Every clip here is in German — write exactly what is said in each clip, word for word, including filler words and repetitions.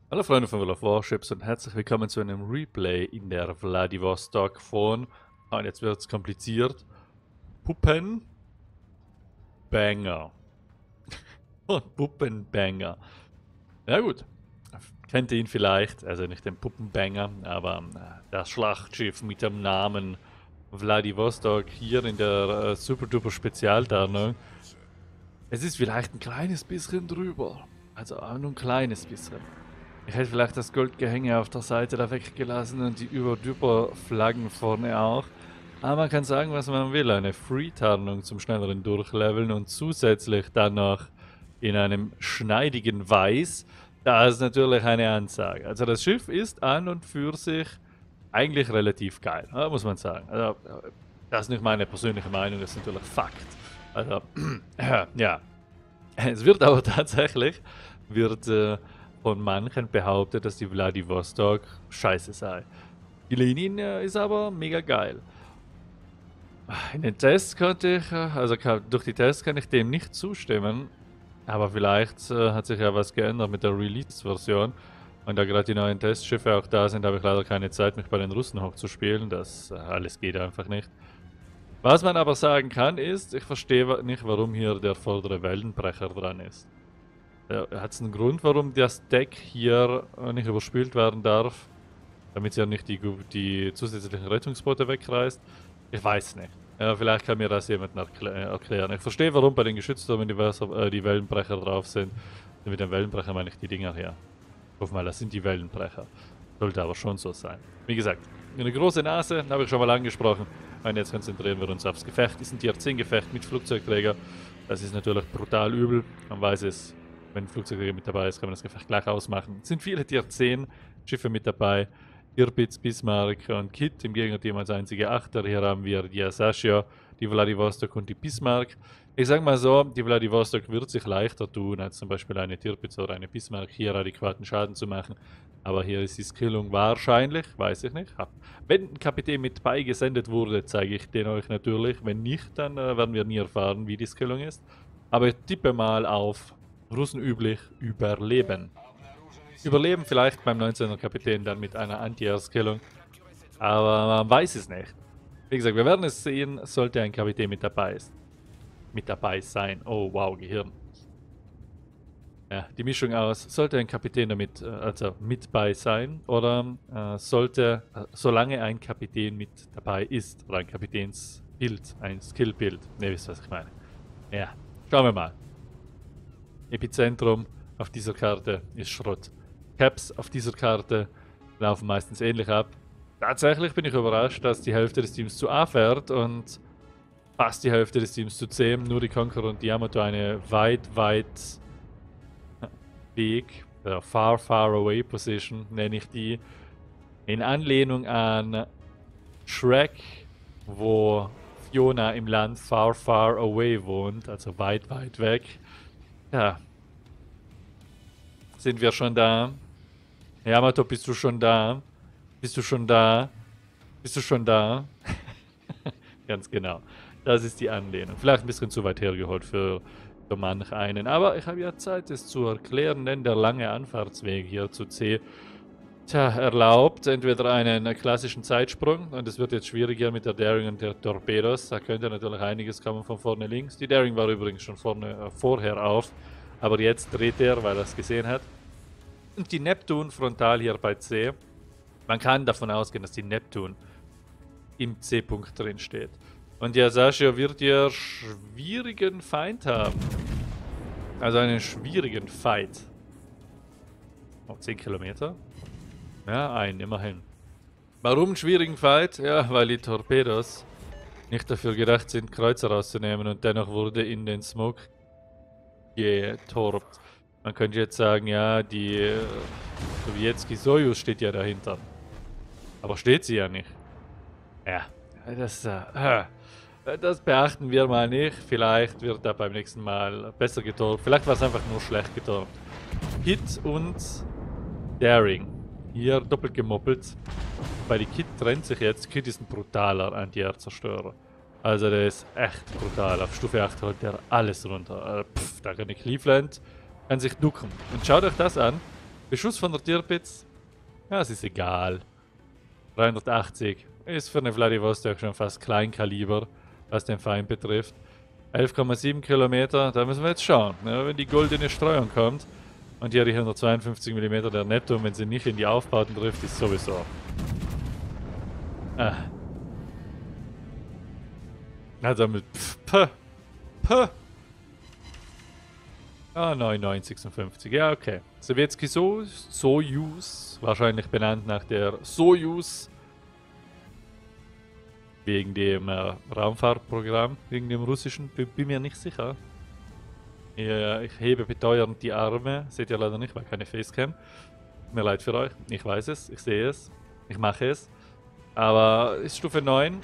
Hallo Freunde von World of Warships und herzlich willkommen zu einem Replay in der Vladivostok von, ah, und jetzt wird es kompliziert, Puppenbanger. Und Puppenbanger. Ja gut, kennt ihr ihn vielleicht, also nicht den Puppenbanger, aber äh, das Schlachtschiff mit dem Namen Vladivostok hier in der äh, Super Duper Spezialtarnung. Es ist vielleicht ein kleines bisschen drüber, also auch nur ein kleines bisschen. Ich hätte vielleicht das Goldgehänge auf der Seite da weggelassen und die Über-Duper-Flaggen vorne auch. Aber man kann sagen, was man will. Eine Free-Tarnung zum schnelleren Durchleveln und zusätzlich dann noch in einem schneidigen Weiß. Da ist natürlich eine Ansage. Also das Schiff ist an und für sich eigentlich relativ geil, muss man sagen. Also, das ist nicht meine persönliche Meinung, das ist natürlich Fakt. Also, ja. Es wird aber tatsächlich, wird äh, von manchen behauptet, dass die Vladivostok scheiße sei. Die Linie ist aber mega geil. In den Tests konnte ich, also durch die Tests kann ich dem nicht zustimmen, aber vielleicht äh, hat sich ja was geändert mit der Release-Version. Und da gerade die neuen Testschiffe auch da sind, habe ich leider keine Zeit, mich bei den Russen hochzuspielen. Das äh, alles geht einfach nicht. Was man aber sagen kann ist, ich verstehe nicht, warum hier der vordere Wellenbrecher dran ist. Ja, hat es einen Grund, warum das Deck hier nicht überspült werden darf? Damit sie ja nicht die, die zusätzlichen Rettungsboote wegreißt? Ich weiß nicht. Ja, vielleicht kann mir das jemand erklä erklären. Ich verstehe, warum bei den Geschütztürmen die, äh, die Wellenbrecher drauf sind. Und mit den Wellenbrechern meine ich die Dinger hier. Ich hoffe mal, das sind die Wellenbrecher. Sollte aber schon so sein. Wie gesagt, eine große Nase, habe ich schon mal angesprochen. Und jetzt konzentrieren wir uns aufs Gefecht. Ist ein Tier zehn Gefecht mit Flugzeugträger. Das ist natürlich brutal übel. Man weiß es, wenn ein Flugzeugträger mit dabei ist, kann man das Gefecht gleich ausmachen. Es sind viele Tier zehn Schiffe mit dabei. Tirpitz, Bismarck und Kit im Gegnerteam als einzige Achter. Hier haben wir die Asashia, die Vladivostok und die Bismarck. Ich sage mal so, die Vladivostok wird sich leichter tun, als zum Beispiel eine Tirpitz oder eine Bismarck hier adäquaten Schaden zu machen. Aber hier ist die Skillung wahrscheinlich, weiß ich nicht. Wenn ein Kapitän mit beigesendet wurde, zeige ich den euch natürlich. Wenn nicht, dann äh, werden wir nie erfahren, wie die Skillung ist. Aber ich tippe mal auf Russen üblich überleben. Überleben vielleicht beim neunzehner Kapitän dann mit einer Anti-Air-Skillung. Aber man weiß es nicht. Wie gesagt, wir werden es sehen, sollte ein Kapitän mit dabei ist. Mit dabei sein. Oh, wow, Gehirn. Ja, die Mischung aus, sollte ein Kapitän damit, also mit bei sein, oder äh, sollte, äh, solange ein Kapitän mit dabei ist, oder ein Kapitänsbild, ein Skillbild. Ne, wisst ihr, was ich meine. Ja, schauen wir mal. Epizentrum auf dieser Karte ist Schrott. Caps auf dieser Karte laufen meistens ähnlich ab. Tatsächlich bin ich überrascht, dass die Hälfte des Teams zu A fährt und fast die Hälfte des Teams zu C. Nur die Conqueror und die Yamato eine weit, weit Weg, der Far, Far Away Position, nenne ich die, in Anlehnung an Shrek, wo Fiona im Land Far, Far Away wohnt, also weit, weit weg. Ja. Sind wir schon da? Yamato, bist du schon da? Bist du schon da? Bist du schon da? Ganz genau. Das ist die Anlehnung. Vielleicht ein bisschen zu weit hergeholt für, für manch einen. Aber ich habe ja Zeit, es zu erklären, denn der lange Anfahrtsweg hier zu C tja, erlaubt entweder einen klassischen Zeitsprung, und es wird jetzt schwieriger mit der Daring und der Torpedos. Da könnte natürlich einiges kommen von vorne links. Die Daring war übrigens schon vorne, äh, vorher auf, aber jetzt dreht er, weil er es gesehen hat. Und die Neptun frontal hier bei C. Man kann davon ausgehen, dass die Neptun im C-Punkt drin steht. Und die Asashia wird ja schwierigen Feind haben. Also einen schwierigen Fight. Oh, zehn Kilometer. Ja, ein, immerhin. Warum einen schwierigen Fight? Ja, weil die Torpedos nicht dafür gedacht sind, Kreuzer rauszunehmen, und dennoch wurde in den Smoke getorbt. Man könnte jetzt sagen, ja, die äh, Sowjetski Soyuz steht ja dahinter. Aber steht sie ja nicht. Ja, das, äh, das beachten wir mal nicht. Vielleicht wird da beim nächsten Mal besser getorbt. Vielleicht war es einfach nur schlecht getorbt. Kit und Daring. Hier doppelt gemoppelt. Weil die Kit trennt sich jetzt. Kit ist ein brutaler Anti-Air-Zerstörer. Also der ist echt brutal. Auf Stufe acht holt der alles runter. Äh, pff, da kann die Cleveland kann sich ducken. Und schaut euch das an. Beschuss von der Tirpitz? Ja, es ist egal. dreihundertachtzig. Ist für eine Vladivostok schon fast Kleinkaliber, was den Feind betrifft. elf Komma sieben Kilometer, da müssen wir jetzt schauen. Ja, wenn die goldene Streuung kommt und hier die hundertzweiundfünfzig Millimeter der Neptun, wenn sie nicht in die Aufbauten trifft, ist sowieso. Ah. Na damit. Pff, pah, pah. Ah, neun neun sechsundfünfzig. Ja, okay. Sowjetski so Sojus, wahrscheinlich benannt nach der Sojus. Wegen dem äh, Raumfahrtprogramm, wegen dem russischen, bin, bin mir nicht sicher. Ja, ich hebe beteuernd die Arme, seht ihr leider nicht, weil keine Facecam. Mir leid für euch, ich weiß es, ich sehe es, ich mache es. Aber ist Stufe neun.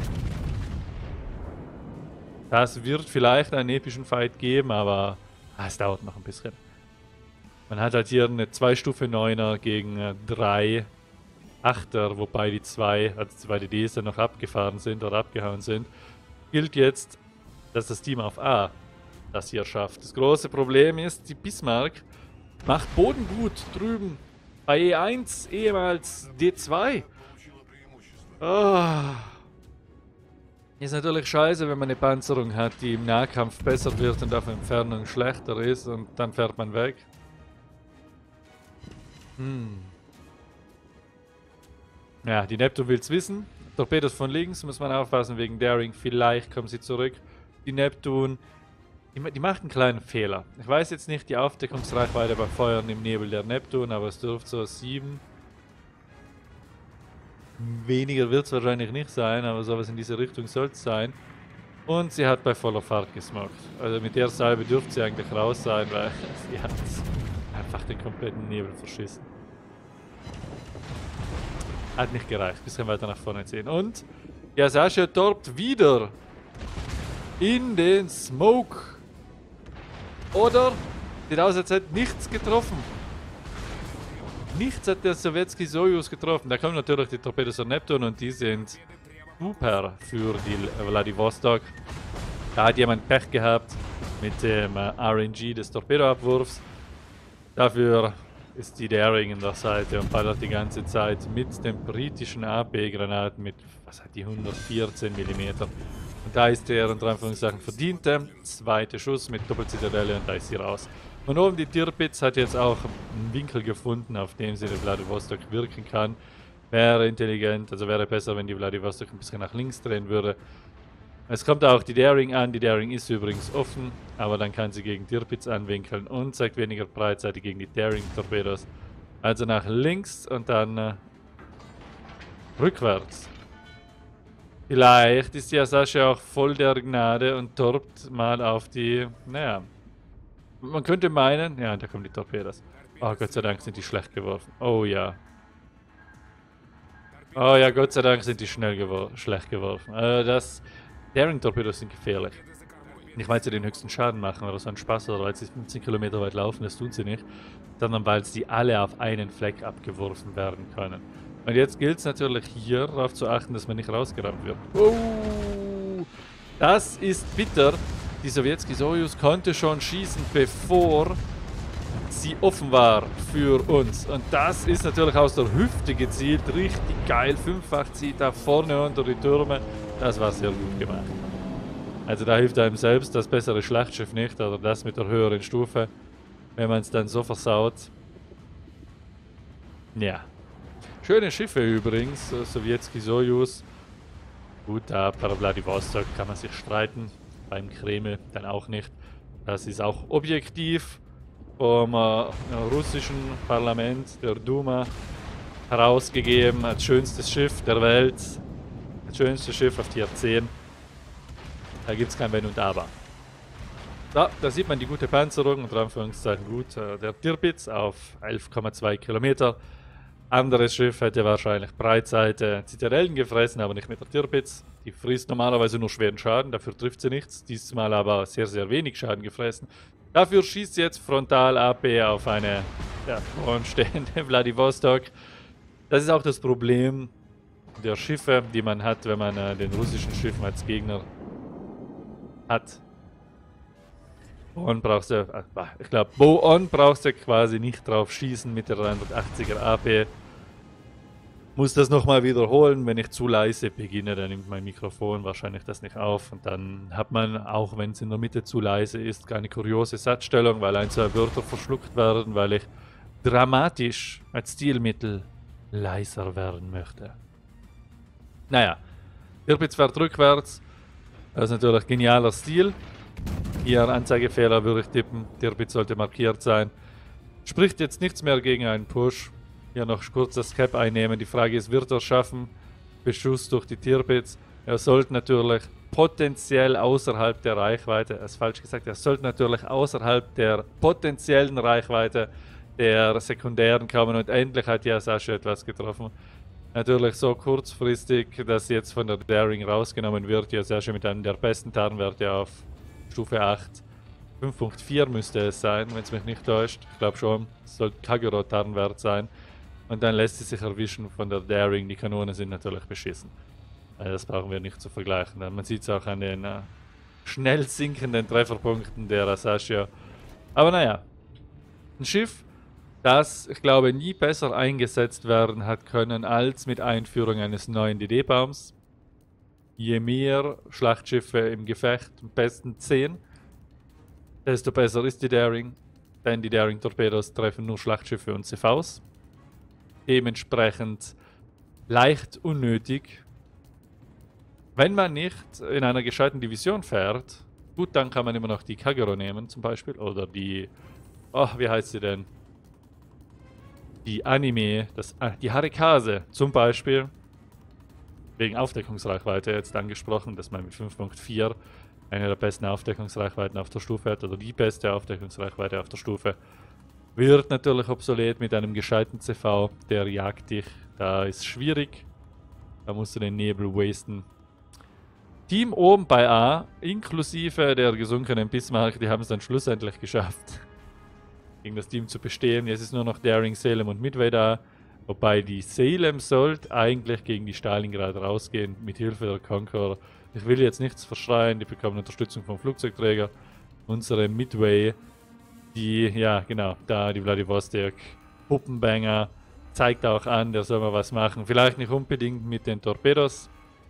Das wird vielleicht einen epischen Fight geben, aber ah, es dauert noch ein bisschen. Man hat halt hier eine zwei Stufe neuner gegen äh, drei Achter, wobei die zwei, also zwei D Ds dann noch abgefahren sind oder abgehauen sind. Gilt jetzt, dass das Team auf A das hier schafft. Das große Problem ist, die Bismarck macht Boden gut drüben bei E eins, ehemals D zwei. Oh. Ist natürlich scheiße, wenn man eine Panzerung hat, die im Nahkampf besser wird und auf Entfernung schlechter ist und dann fährt man weg. Hm. Ja, die Neptun will es wissen. Torpedos von links, muss man aufpassen wegen Daring. Vielleicht kommen sie zurück. Die Neptun, die, die macht einen kleinen Fehler. Ich weiß jetzt nicht die Aufdeckungsreichweite bei Feuern im Nebel der Neptun, aber es dürfte so sieben. Weniger wird es wahrscheinlich nicht sein, aber sowas in diese Richtung soll es sein. Und sie hat bei voller Fahrt gesmockt. Also mit der Salbe dürfte sie eigentlich raus sein, weil sie hat einfach den kompletten Nebel verschissen. Hat nicht gereicht. Bisschen weiter nach vorne ziehen. Und ja, Sascha torbt wieder in den Smoke. Oder sieht aus, als hätte nichts getroffen. Nichts hat der Sowjetski Sojus getroffen. Da kommen natürlich die Torpedos der Neptun und die sind super für die Vladivostok. Da hat jemand Pech gehabt mit dem äh, R N G des Torpedoabwurfs. Dafür ist die Daring in der Seite und ballert die ganze Zeit mit den britischen A P-Granaten mit, was hat die, hundertvierzehn Millimeter. Und da ist der, unter Anführungszeichen, verdiente zweite Schuss mit Doppelzitadelle und da ist sie raus. Und oben die Tirpitz hat jetzt auch einen Winkel gefunden, auf dem sie die Vladivostok wirken kann. Wäre intelligent, also wäre besser, wenn die Vladivostok ein bisschen nach links drehen würde. Es kommt auch die Daring an, die Daring ist übrigens offen, aber dann kann sie gegen Tirpitz anwinkeln und zeigt weniger Breitseite gegen die Daring-Torpedos. Also nach links und dann äh, rückwärts. Vielleicht ist ja Sascha auch voll der Gnade und torbt mal auf die, naja, man könnte meinen, ja, da kommen die Torpedos. Oh, Gott sei Dank sind die schlecht geworfen. Oh ja. Oh ja, Gott sei Dank sind die schnell gewor schlecht geworfen. Äh, das Daring-Torpedos sind gefährlich. Nicht, weil sie den höchsten Schaden machen oder so einen Spaß oder weil sie fünfzehn Kilometer weit laufen, das tun sie nicht. Sondern weil sie alle auf einen Fleck abgeworfen werden können. Und jetzt gilt es natürlich hier darauf zu achten, dass man nicht rausgerammt wird. Oh, das ist bitter. Die Sowjetski Sojus konnte schon schießen, bevor sie offen war für uns. Und das ist natürlich aus der Hüfte gezielt. Richtig geil. Fünffach zieht da vorne unter die Türme. Das war sehr gut gemacht. Also da hilft einem selbst das bessere Schlachtschiff nicht. Oder das mit der höheren Stufe. Wenn man es dann so versaut. Ja. Schöne Schiffe übrigens. Sowjetski Sojus. Gut, da bei Vladivostok kann man sich streiten. Beim Kreml dann auch nicht. Das ist auch objektiv vom äh, russischen Parlament, der Duma, herausgegeben als schönstes Schiff der Welt. Das schönste Schiff auf Tier zehn. Da gibt es kein Wenn und Aber. So, da sieht man die gute Panzerung, unter Anführungszeichen gut. Äh, der Tirpitz auf elf Komma zwei Kilometer. Anderes Schiff hätte wahrscheinlich Breitseite Zitadellen gefressen, aber nicht mit der Tirpitz. Die frisst normalerweise nur schweren Schaden, dafür trifft sie nichts. Diesmal aber sehr, sehr wenig Schaden gefressen. Dafür schießt sie jetzt frontal A P auf eine ja, vorstehende Vladivostok. Das ist auch das Problem der Schiffe, die man hat, wenn man äh, den russischen Schiffen als Gegner hat. On brauchst du, äh, ich glaube, Bo-On brauchst du quasi nicht drauf schießen mit der dreihundertachtziger A P. Muss das nochmal wiederholen, wenn ich zu leise beginne, dann nimmt mein Mikrofon wahrscheinlich das nicht auf und dann hat man, auch wenn es in der Mitte zu leise ist, keine kuriose Satzstellung, weil ein, zwei Wörter verschluckt werden, weil ich dramatisch als Stilmittel leiser werden möchte. Naja, Tirpitz fährt rückwärts, das ist natürlich genialer Stil. Hier Anzeigefehler würde ich tippen, Tirpitz sollte markiert sein. Spricht jetzt nichts mehr gegen einen Push. Hier noch kurz das Cap einnehmen. Die Frage ist, wird er es schaffen? Beschuss durch die Tirpitz. Er sollte natürlich potenziell außerhalb der Reichweite, er ist falsch gesagt, er sollte natürlich außerhalb der potenziellen Reichweite der Sekundären kommen und endlich hat ja Sascha etwas getroffen. Natürlich so kurzfristig, dass jetzt von der Daring rausgenommen wird. Ja, Sascha mit einem der besten Tarnwerte auf Stufe acht. fünf Punkt vier müsste es sein, wenn es mich nicht täuscht. Ich glaube schon, es sollte Kagero-Tarnwert sein. Und dann lässt sie sich erwischen von der Daring. Die Kanonen sind natürlich beschissen. Also das brauchen wir nicht zu vergleichen. Man sieht es auch an den äh, schnell sinkenden Trefferpunkten der Asashia. Aber naja, ein Schiff, das, ich glaube, nie besser eingesetzt werden hat können als mit Einführung eines neuen D D-Baums. Je mehr Schlachtschiffe im Gefecht, am besten zehn, desto besser ist die Daring. Denn die Daring-Torpedos treffen nur Schlachtschiffe und C Vs. Dementsprechend leicht unnötig. Wenn man nicht in einer gescheiten Division fährt, gut, dann kann man immer noch die Kagero nehmen zum Beispiel. Oder die, oh, wie heißt sie denn? Die Anime, das, ah, die Harikase zum Beispiel. Wegen Aufdeckungsreichweite jetzt angesprochen, dass man mit fünf Punkt vier eine der besten Aufdeckungsreichweiten auf der Stufe hat. Oder die beste Aufdeckungsreichweite auf der Stufe. Wird natürlich obsolet mit einem gescheiten C V, der jagt dich. Da ist schwierig. Da musst du den Nebel wasten. Team oben bei A, inklusive der gesunkenen Bismarck, die haben es dann schlussendlich geschafft, gegen das Team zu bestehen. Jetzt ist nur noch Daring, Salem und Midway da. Wobei die Salem sollte eigentlich gegen die Stalingrad rausgehen, mit Hilfe der Conqueror. Ich will jetzt nichts verschreien, die bekommen Unterstützung vom Flugzeugträger. Unsere Midway, die, ja genau, da die Vladivostok Puppenbanger, zeigt auch an, der soll mal was machen. Vielleicht nicht unbedingt mit den Torpedos.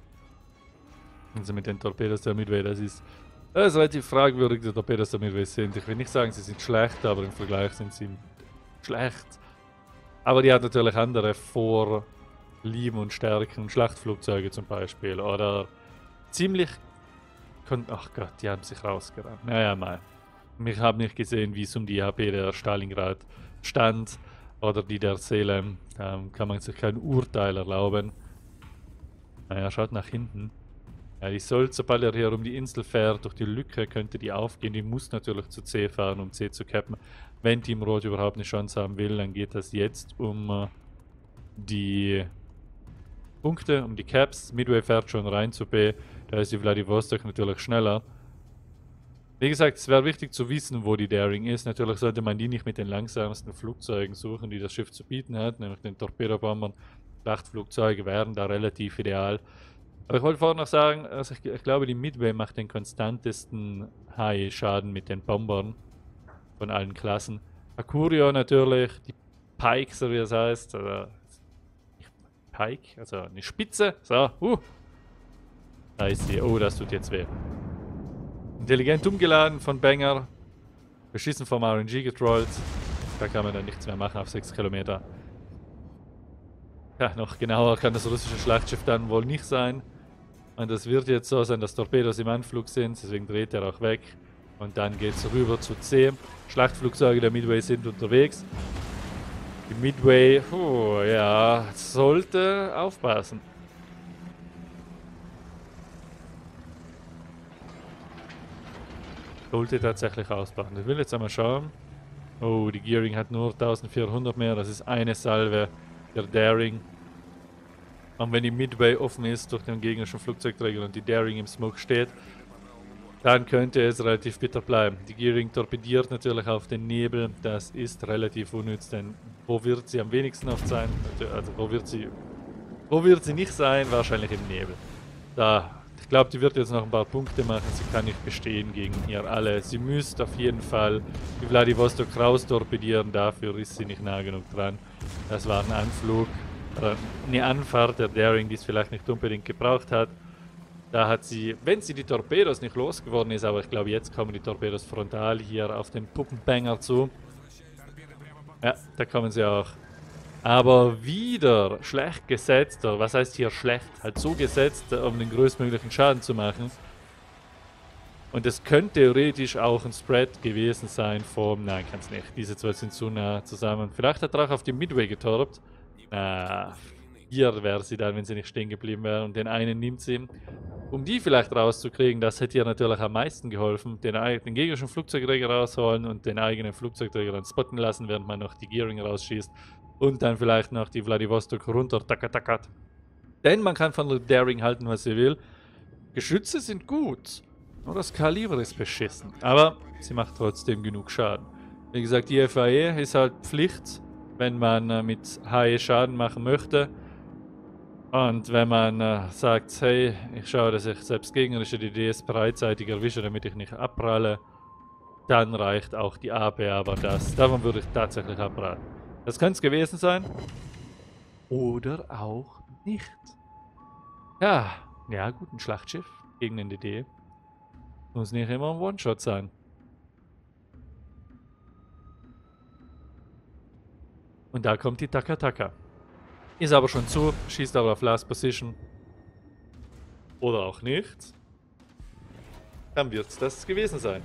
Also mit den Torpedos der Midway, das ist, das ist relativ fragwürdig, die Torpedos der Midway sind. Ich will nicht sagen, sie sind schlecht, aber im Vergleich sind sie schlecht. Aber die hat natürlich andere Vorlieben und Stärken, Schlachtflugzeuge zum Beispiel. Oder ziemlich... Ach Gott, die haben sich rausgerannt. Naja, mal. Ich habe nicht gesehen, wie es um die H P der Stalingrad stand. Oder die der Salem. Da kann man sich kein Urteil erlauben. Naja, schaut nach hinten. Ja, die soll, sobald er hier um die Insel fährt, durch die Lücke könnte die aufgehen. Die muss natürlich zu C fahren, um C zu cappen. Wenn Team Rot überhaupt eine Chance haben will, dann geht das jetzt um uh, die Punkte, um die Caps. Midway fährt schon rein zu B. Da ist die Vladivostok natürlich schneller. Wie gesagt, es wäre wichtig zu wissen, wo die Daring ist. Natürlich sollte man die nicht mit den langsamsten Flugzeugen suchen, die das Schiff zu bieten hat, nämlich den Torpedobombern. Schlachtflugzeuge wären da relativ ideal. Aber ich wollte vorhin noch sagen, also ich, ich glaube, die Midway macht den konstantesten H E-Schaden mit den Bombern von allen Klassen. Akurio natürlich, die Pike, so wie es heißt. Also Pike, also eine Spitze. So, uh. Da ist sie. Oh, das tut jetzt weh. Intelligent umgeladen von Banger. Beschissen vom R N G getrollt. Da kann man dann nichts mehr machen auf sechs Kilometer. Ja, noch genauer kann das russische Schlachtschiff dann wohl nicht sein. Und das wird jetzt so sein, dass Torpedos im Anflug sind, deswegen dreht er auch weg. Und dann geht es rüber zu C. Schlachtflugzeuge der Midway sind unterwegs. Die Midway, oh, ja, sollte aufpassen. Sollte tatsächlich auspassen. Ich will jetzt einmal schauen. Oh, die Gearing hat nur eintausendvierhundert mehr, das ist eine Salve der Daring. Und wenn die Midway offen ist durch den gegnerischen Flugzeugträger und die Daring im Smoke steht, dann könnte es relativ bitter bleiben. Die Gearing torpediert natürlich auf den Nebel, das ist relativ unnütz, denn wo wird sie am wenigsten oft sein? Also wo wird sie, wo wird sie nicht sein? Wahrscheinlich im Nebel. Da, Ich glaube, die wird jetzt noch ein paar Punkte machen. Sie kann nicht bestehen gegen hier alle. Sie müsste auf jeden Fall die Vladivostok raus torpedieren. Dafür ist sie nicht nah genug dran. Das war ein Anflug, oder eine Anfahrt der Daring, die es vielleicht nicht unbedingt gebraucht hat. Da hat sie, wenn sie die Torpedos nicht losgeworden ist, aber ich glaube, jetzt kommen die Torpedos frontal hier auf den Puppenbanger zu. Ja, da kommen sie auch. Aber wieder schlecht gesetzt, oder was heißt hier schlecht? Halt so gesetzt, um den größtmöglichen Schaden zu machen. Und es könnte theoretisch auch ein Spread gewesen sein vom... Nein, kann es nicht. Diese zwei sind zu nah zusammen. Vielleicht hat er auch auf die Midway getorbt. Ah, hier wäre sie dann, wenn sie nicht stehen geblieben wäre. Und den einen nimmt sie. Um die vielleicht rauszukriegen, das hätte ihr natürlich am meisten geholfen. Den, den gegnerischen Flugzeugträger rausholen und den eigenen Flugzeugträger dann spotten lassen, während man noch die Gearing rausschießt. Und dann vielleicht noch die Vladivostok runter, taka takat. Denn man kann von der Daring halten, was sie will. Geschütze sind gut. Nur das Kaliber ist beschissen. Aber sie macht trotzdem genug Schaden. Wie gesagt, die F A E ist halt Pflicht, wenn man äh, mit H E Schaden machen möchte. Und wenn man äh, sagt, hey, ich schaue, dass ich selbst gegnerische D Ds bereitzeitig erwische, damit ich nicht abpralle, dann reicht auch die A P, aber das, davon würde ich tatsächlich abraten. Das könnte es gewesen sein. Oder auch nicht. Ja, ja, gut, ein Schlachtschiff gegen ein D D. Muss nicht immer ein One-Shot sein. Und da kommt die Taka Taka. Ist aber schon zu, schießt aber auf Last Position. Oder auch nicht. Dann wird es das gewesen sein.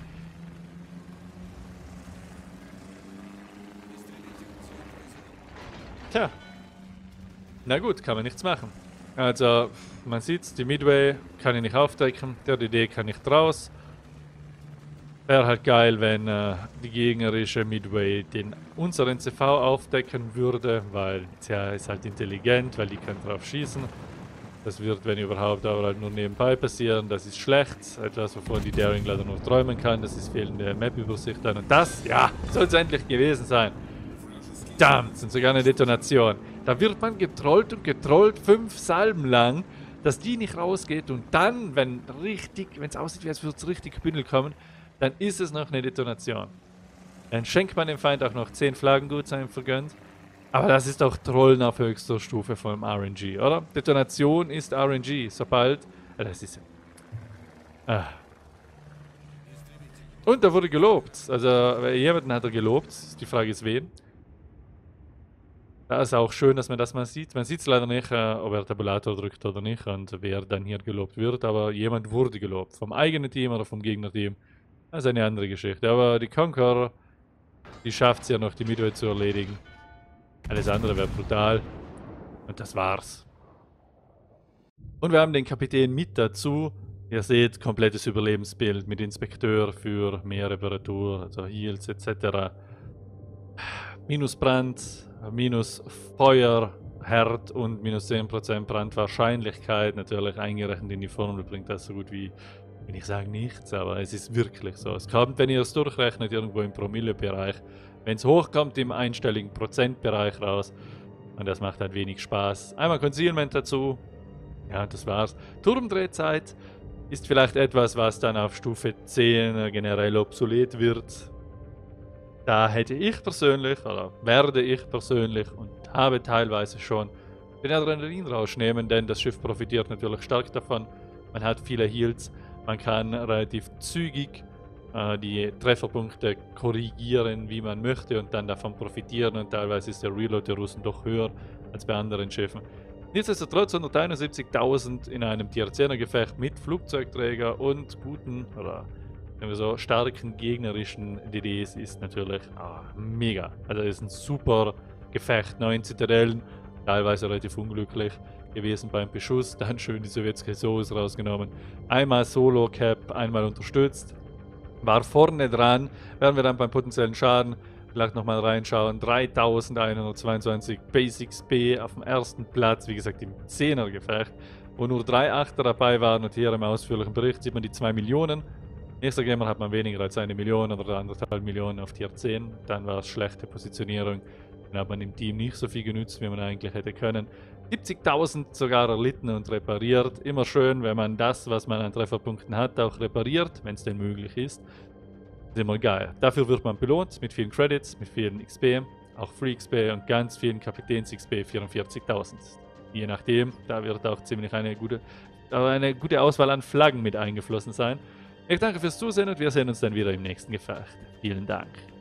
Tja. Na gut, kann man nichts machen. Also, man sieht, die Midway kann ich nicht aufdecken, der D D kann nicht raus. Wäre halt geil, wenn äh, die gegnerische Midway den unseren C V aufdecken würde, weil der ist halt intelligent, weil die kann drauf schießen. Das wird, wenn überhaupt, aber halt nur nebenbei passieren. Das ist schlecht, etwas, wovon die Daring leider nur träumen kann. Das ist fehlende Map-Übersicht dann. Und das, ja, soll es endlich gewesen sein. Verdammt, und sogar eine Detonation. Da wird man getrollt und getrollt, fünf Salben lang, dass die nicht rausgeht. Und dann, wenn richtig, wenn es aussieht, wie als würde es richtig gebündelt kommen, dann ist es noch eine Detonation. Dann schenkt man dem Feind auch noch zehn Flaggengut sein vergönnt. Aber das ist auch Trollen auf höchster Stufe vom R N G, oder? Detonation ist R N G, sobald... Äh, das ist... Ah. Und da wurde gelobt. Also, jemanden hat er gelobt. Die Frage ist, wen? Da ist auch schön, dass man das mal sieht. Man sieht es leider nicht, äh, ob er Tabulator drückt oder nicht und wer dann hier gelobt wird. Aber jemand wurde gelobt. Vom eigenen Team oder vom Gegnerteam. Das ist eine andere Geschichte. Aber die Conqueror, die schafft es ja noch, die Midway zu erledigen. Alles andere wäre brutal. Und das war's. Und wir haben den Kapitän mit dazu. Ihr seht, komplettes Überlebensbild mit Inspekteur für mehr Reparatur, also Heals et cetera. Minus Brand, minus Feuer, Herd und minus zehn Prozent Brandwahrscheinlichkeit. Natürlich eingerechnet in die Formel bringt das so gut wie, wenn ich sage, nichts, aber es ist wirklich so. Es kommt, wenn ihr es durchrechnet, irgendwo im Promille-Bereich. Wenn es hochkommt, im einstelligen Prozentbereich raus. Und das macht halt wenig Spaß. Einmal Concealment dazu. Ja, das war's. Turmdrehzeit ist vielleicht etwas, was dann auf Stufe zehn generell obsolet wird. Da hätte ich persönlich, oder werde ich persönlich und habe teilweise schon den Adrenalinrausch nehmen, denn das Schiff profitiert natürlich stark davon. Man hat viele Heals, man kann relativ zügig äh, die Trefferpunkte korrigieren, wie man möchte und dann davon profitieren und teilweise ist der Reload der Russen doch höher als bei anderen Schiffen. Nichtsdestotrotz hunderteinundsiebzigtausend in einem Tier zehner Gefecht mit Flugzeugträger und guten, oder wenn wir so starken gegnerischen D Ds ist natürlich ah, mega. Also ist ein super Gefecht. Neun Zitadellen, teilweise relativ unglücklich gewesen beim Beschuss. Dann schön die sowjetische Soße rausgenommen. Einmal Solo-Cap, einmal unterstützt. War vorne dran. Werden wir dann beim potenziellen Schaden vielleicht nochmal reinschauen. dreitausendeinhundertzweiundzwanzig Basics B auf dem ersten Platz. Wie gesagt im zehner Gefecht. Wo nur drei Achter dabei waren. Und hier im ausführlichen Bericht sieht man die zwei Millionen. Nächster Gamer hat man weniger als eine Million oder anderthalb Millionen auf Tier zehn. Dann war es schlechte Positionierung. Und hat man im Team nicht so viel genützt, wie man eigentlich hätte können. siebzigtausend sogar erlitten und repariert. Immer schön, wenn man das, was man an Trefferpunkten hat, auch repariert, wenn es denn möglich ist. Das ist immer geil. Dafür wird man belohnt mit vielen Credits, mit vielen X P, auch Free X P und ganz vielen Kapitäns-X P, vierundvierzigtausend. Je nachdem, da wird auch ziemlich eine gute, eine gute Auswahl an Flaggen mit eingeflossen sein. Ich danke fürs Zusehen und wir sehen uns dann wieder im nächsten Gefecht. Vielen Dank.